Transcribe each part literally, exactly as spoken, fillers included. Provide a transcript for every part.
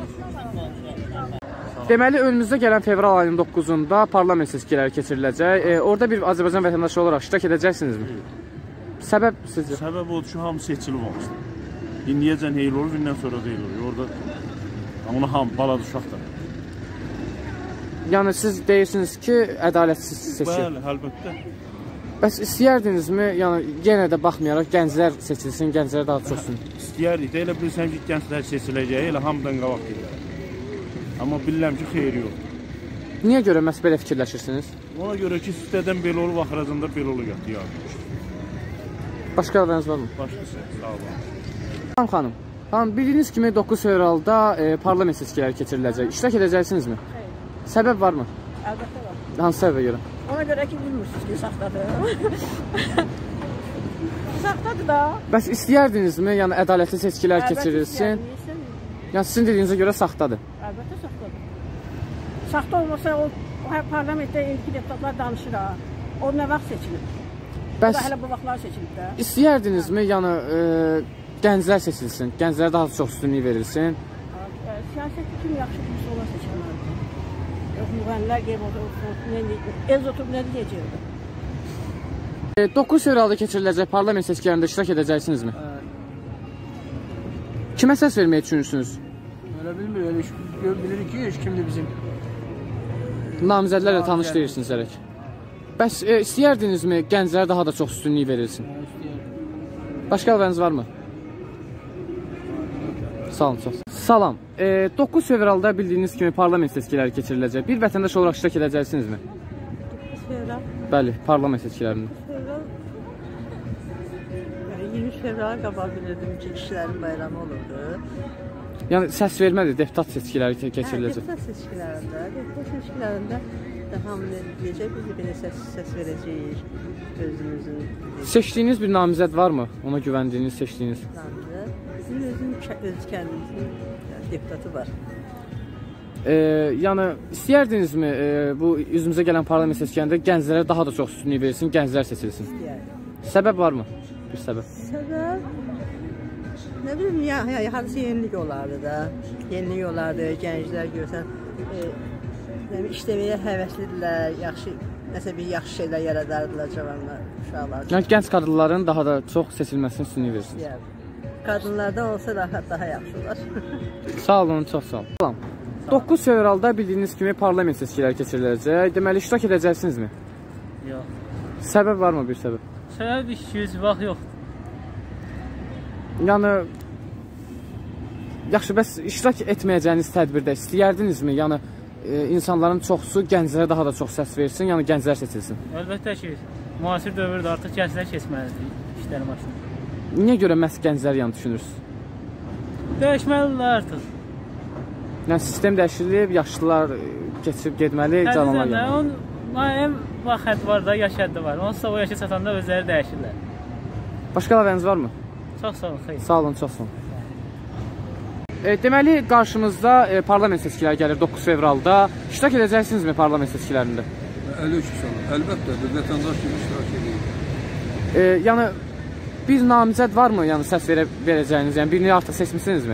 Deməli, önümüzdə gələn fevral ayının doqquzunda parlament seçkiləri keçiriləcək. E, orada bir Azərbaycan vətəndaşı olaraq iştirak edəcəksinizmi? Səbəb sizcə? Səbəb odur ki, hamı seçilib olmuşdur. İndiyəcən heyl olur, gündən sonra deyil olur. Orada ona hamı baladı uşaqdır. Yəni, siz deyirsiniz ki, ədalətsiz seçim. Bəli, əlbəttə. Bəs istəyərdinizmi, yəni yenə də baxmayaraq gənclər seçilsin, gənclər daha çoxsun? İstəyərdik də, elə bilirsən ki, gənclər seçiləcək, elə hamıdan qabaq deyirlər. Amma bilirəm ki, xeyri yoxdur. Niyə görə məhz belə fikirləşirsiniz? Ona görə ki, sistədən belə olub, axıracında belə olub yəni. Başqa adınız varmı? Başqası, sağ olun. Xanım xanım, xanım, bildiyiniz kimi doqquz fevralda e, parlament seçkiləri keçiriləcək. İştirak edəcəksinizmi? Xeyr. Səbəb varmı? Əlbəttə var. Hansı səbəbə görə? Ona görə ki, bilmirsiniz ki, saxtadır. Saxtadır da. Bəs istəyərdinizmi, yəni ədalətli seçkilər Əlbəttə keçirilsin? istəyərdiniz. Yəni sizin dediyinizə görə saxtadır? Əlbəttə saxtadır. Saxta olmasa, o, o parlamentdə indiki deputatlar danışır ha. O nə vaxt seçilib? Bəs o da hələ bu vaxtlar seçilib də. İstəyərdinizmi, yəni e, gənclər seçilsin, gənclərə daha çox üstünlük verilsin? E, siyasətdə kim yaxşı bilirsə ona seçilməlidir. Yox, müğənilər qeyb oturub, ez oturub nə deyəcəkdir? E, doqquz fevralda keçiriləcək parlament seçkilərində iştirak edəcəksinizmi? Kimə səs verməyi düşünürsünüz? Öyle bilmiyor, öyle bilirik ki, hiç kimdir bizim. Namizədlərlə tanış deyirsiniz ərək. Bəs e, istəyərdinizmi, gənclərə daha da çox üstünlük verilsin? Başqa alvəriniz varmı? Salam, çox. Salam. E, doqquz fevralda bildiyiniz kimi parlament seçkiləri keçiriləcək. Bir vətəndaş olaraq iştirak edəcəksinizmi? doqquz fevral? Bəli, parlament seçkilərində. iyirmi üç fevrala qabaq bilirdim ki, kişilərin bayramı olurdu. Yəni, səs vermədir, deputat seçkiləri keçiriləcək. Hə, deputat seçkilərində, deputat seçkilərində də hamı deyəcək, biz belə səs, səs verəcəyik özümüzün. Seçdiyiniz bir namizəd varmı? Ona güvəndiyiniz, seçdiyiniz? Namizəd. Bizim özün, öz kəndimizin deputatı var. E, yəni, istəyərdinizmi e, bu üzümüzə gələn parlament seçkilərində gənclərə daha da çox üstünlük verilsin, gənclər seçilsin? İstəyərdim. Səbəb varmı? Bir səbəb. Səbəb? Nə bilim, ya, ya, hansı yenilik olardı da. Yenilik olardı, gənclər görsən, e, işləməyə həvəslidirlər, yaxşı, nəsə bir yaxşı şeylər yaradardılar cavanlar, uşaqlar. Yəni, gənc qadınların daha da çox seçilməsini üstünlük versin. Yəni, qadınlardan olsa rahat, daha yaxşı olar. Sağ olun, çox sağ olun. Salam. doqquz fevralda bildiyiniz kimi parlament seçkiləri keçiriləcək. Deməli, iştirak edəcəksinizmi? Yox. Səbəb varmı bir səbəb? Səbəb iki yüz vaxt yoxdur. Yəni, yaxşı, bəs iştirak etməyəcəyiniz tədbirdə istəyərdinizmi? Yəni, e, insanların çoxsu gənclərə daha da çox səs versin, yəni gənclər seçilsin. Əlbəttə ki, müasir dövrdə artıq gənclər keçməlidir işlərin başına. Niyə görə məhz gənclər yəni düşünürsünüz? Dəyişməlidirlər artıq. Yəni, sistem dəyişilib, yaşlılar keçib gedməli, cavanlar yəni. yəni. Onun müəyyən vaxt həddi var da, yaş həddi var. Onsuz o yaşa çatanda özləri dəyişirlər. Başqa əlavəniz varmı? Çox sağ olun, xeyr. Sağ olun, çox sağ olun. E, deməli, qarşımızda e, parlament seçkiləri gəlir doqquz fevralda. İştirak edəcəksinizmi parlament seçkilərində? Əlbəttə, əlbəttə, bir vətəndaş kimi iştirak edir. E, yəni, bir namizəd varmı, yəni səs verə, verəcəyiniz, yəni birini artıq seçmişsinizmi?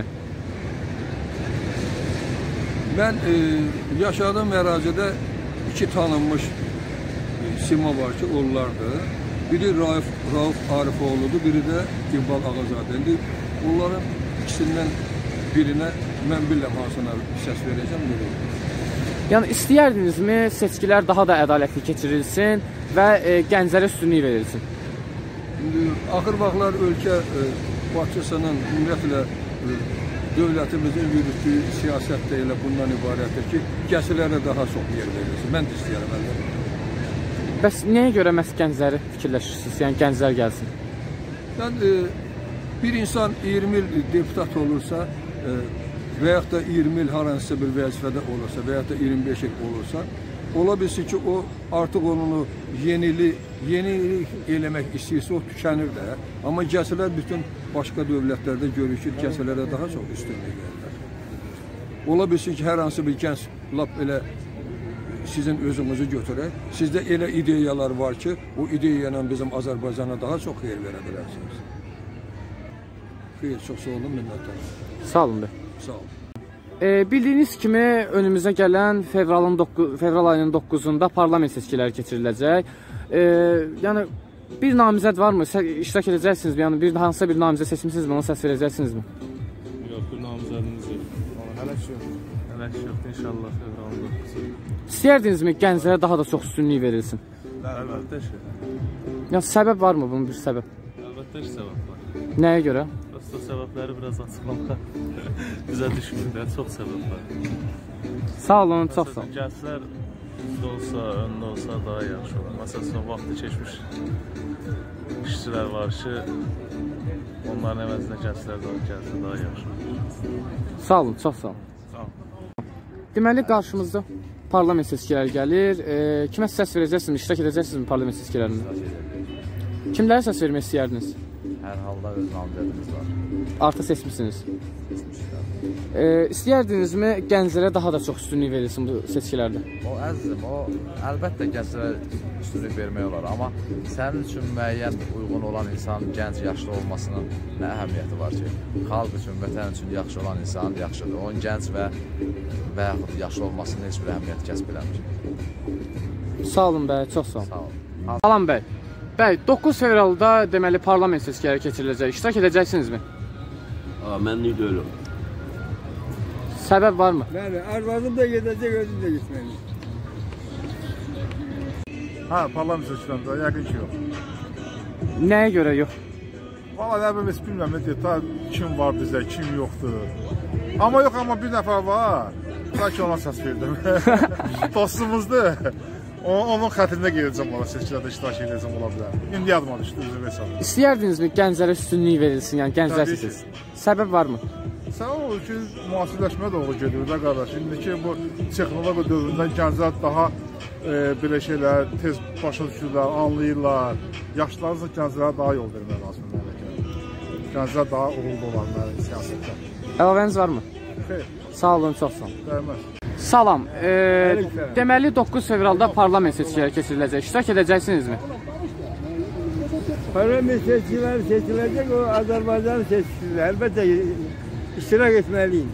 Mən e, yaşadığım ərazidə iki tanınmış e, sima var ki, onlardır. Biri Rauf, Rauf Arifoğlu'dur, biri də İqbal Ağazadədir. Onların ikisindən birinə mən biləm hansına səs verəcəm, belə olur. Yəni, istəyərdinizmi seçkilər daha da ədalətli keçirilsin və e, gənclərə üstünlük verilsin? Axır vaxtlar ölkə e, başçısının ümumiyyətlə e, dövlətimizin yürütdüyü siyasət də elə bundan ibarətdir ki, gənclərə daha çox yer verilsin. Mən də istəyərəm əlbəttə. Bəs nəyə görə məhz gəncləri fikirləşirsiniz, yəni gənclər gəlsin? Yəni, e, bir insan iyirmi il deputat olursa e, və yaxud da iyirmi il hansısa bir vəzifədə olursa və yaxud da iyirmi beş il olursa, ola bilsin ki, o artıq onu yenilik, yenilik eləmək istəyirsə, o tükənir də. Amma gənclər bütün başqa dövlətlərdə görür ki, gənclərə daha çox üstünlük verirlər. Ola bilsin ki, hər hansı bir gənc lap elə sizin özünüzü götürək. Sizdə elə ideyalar var ki, o ideyayla bizim Azərbaycana daha çox xeyir verə bilərsiniz. Xeyr, çox sağ olun, minnətdarım. Sağ olun. Sağ olun. E, bildiyiniz kimi önümüzə gələn fevralın fevral ayının doqquzunda parlament seçkiləri keçiriləcək. E, yəni bir namizəd varmı? İştirak edəcəksinizmi? Yəni bir hansısa bir namizəd seçmisinizmi? Ona səs verəcəksinizmi? Yox, bir namizədimiz yox. Hələ ki yox. Hələ ki yox, inşallah fevralın doqquzu. İstəyərdinizmi gənclərə daha da çox üstünlük verilsin? Əlbəttə ki. Yəni səbəb varmı bunun bir səbəb? Əlbəttə ki, səbəb var. Nəyə görə? Prosta səbəbləri biraz açıqlamaq bizə düşmür də, çox səbəb var. Sağ olun, çox sağ olun. Gənclər bizdə olsa, önündə olsa daha yaxşı olur. Məsələn, vaxtı keçmiş işçilər var ki, onların əvəzinə gənclər daha gəlsə daha yaxşı olur. Sağ olun, çox sağ olun. Sağ olun. Deməli, qarşımızda parlament seçkiləri gəlir. E, kimə səs verəcəksiniz, iştirak edəcəksinizmi parlament seçkilərində? Kimlərə səs vermək istəyərdiniz? Hər halda öz namizədimiz var. Artıq seçmişsiniz. E, istəyərdinizmi gənclərə daha da çox üstünlük verilsin bu seçkilərdə? O əzizim, o əlbəttə gənclərə üstünlük vermək olar, amma sənin üçün müəyyən uyğun olan insan gənc, yaşlı olmasının nə əhəmiyyəti var ki? Xalq üçün, vətən üçün yaxşı olan insan yaxşıdır. Onun gənc və və yaxud yaşlı olmasının heç bir əhəmiyyəti kəsb eləmir. Sağ olun bəy, çox sağ olun. Sağ olun. Alan bəy, bəy doqquz fevralda deməli parlament seçkiləri keçiriləcək. İştirak edəcəksinizmi? Mənlik deyiləm. Səbəb varmı? Bəli, arvadım da gedəcək, özüm də getməliyim. Hə, parlament seçkilərində yəqin ki yox. Nəyə görə yox? Valla nə bilim, heç bilmirəm, nə deyək, ta kim var bizdə, kim yoxdur. Amma yox, amma bir nəfər var. Ta ki ona səs verdim. Dostumuzdur. Onun xətrində gedəcəm ola, seçkilərdə iştirak edəcəm ola bilər. İndi yadıma düşdü, üzrə hesabı. İstəyərdinizmi gənclərə üstünlük verilsin, yəni gənclər seçilsin? Səbəb varmı? Səbəb olur ki, müasirləşmə doğru gedir də qardaş. İndiki bu texnologiya dövründə gənclər daha e, belə şeylər tez başa düşürlər, anlayırlar. Yaşlılarsa gənclərə daha yol vermək lazımdır. Gənclər daha uğurlu olarlar siyasətdə. Əlavəniz varmı? Xeyr. Sağ olun, çox sağ olun. Dəyməz. Salam. E, deməli doqquz fevralda parlament seçkiləri keçiriləcək. İştirak edəcəksinizmi? Parlament seçkiləri seçiləcək, o Azərbaycan seçkiləri. Əlbəttə iştirak etməliyim.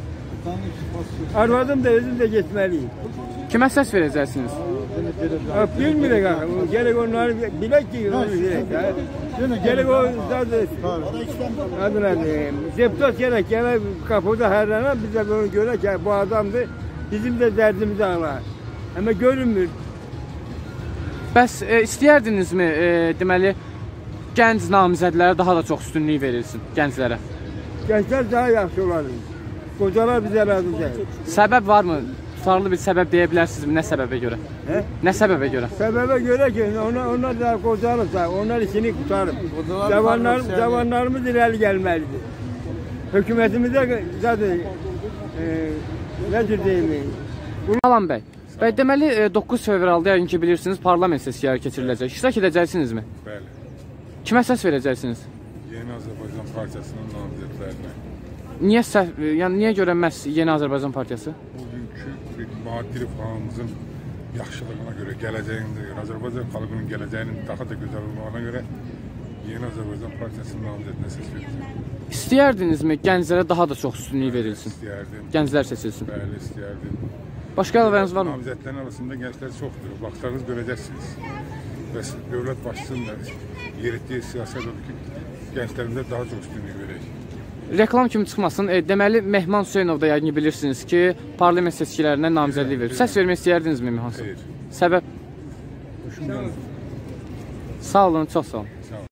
Arvadım da özüm də getməliyim. Kimə səs verəcəksiniz? Bilmirək axı. Gərək onları bilək ki, gərək o adına deputat gərək gərək qapıda hərlənən, biz də bunu görək ki, bu adamdır. Bizim də dərdimizi ağlar. Amma görünmür. Bəs e, istəyərdinizmi, e, deməli, gənc namizədlərə daha da çox üstünlük verilsin, gənclərə? Gənclər daha yaxşı olardı. Qocalar bizə razı deyil. Səbəb varmı? Tutarlı bir səbəb deyə bilərsinizmi? Nə səbəbə görə? Hə? Nə səbəbə görə? Səbəbə görə ki, onlar, onlar da qocalıbsa, onlar işini qutarıb. Cavanlar, cavanlarımız irəli gəlməlidir. Hökumətimizə zaten e, nə cür deyim? Alan bəy, bəy deməli doqquz fevralda yəqin ki bilirsiniz parlament seçkiləri keçiriləcək. İştirak edəcəksiniizmi? Bəli. Kimə səs verəcəksiniz? Yeni Azərbaycan Partiyasının namizədlərinə. Niyə səs, yəni niyə görə məhz Yeni Azərbaycan Partiyası? Bugünkü bir maddi rifahımızın yaxşılığına görə, gələcəyində görə, Azərbaycan xalqının gələcəyinin daha da gözəl olmağına görə Yeni Azərbaycan Partiyasının namizədinə səs verəcəm. İstəyərdinizmi gənclərə daha da çox üstünlük verilsin? İstəyərdim. Gənclər seçilsin. Bəli, istəyərdim. Başqa əlavəniz varmı? Namizədlərin arasında gənclər çoxdur. Baxsanız görəcəksiniz. Bəs dövlət başçısının da yeritdiyi siyasət odur ki, gənclərində daha çox üstünlük verək. Reklam kimi çıxmasın. E, deməli Mehman Hüseynov da yəqin bilirsiniz ki, parlament seçkilərinə namizədlik verir. Səs vermək istəyərdinizmi Mehman? Xeyr. Səbəb? Sağ olun, çox sağ olun.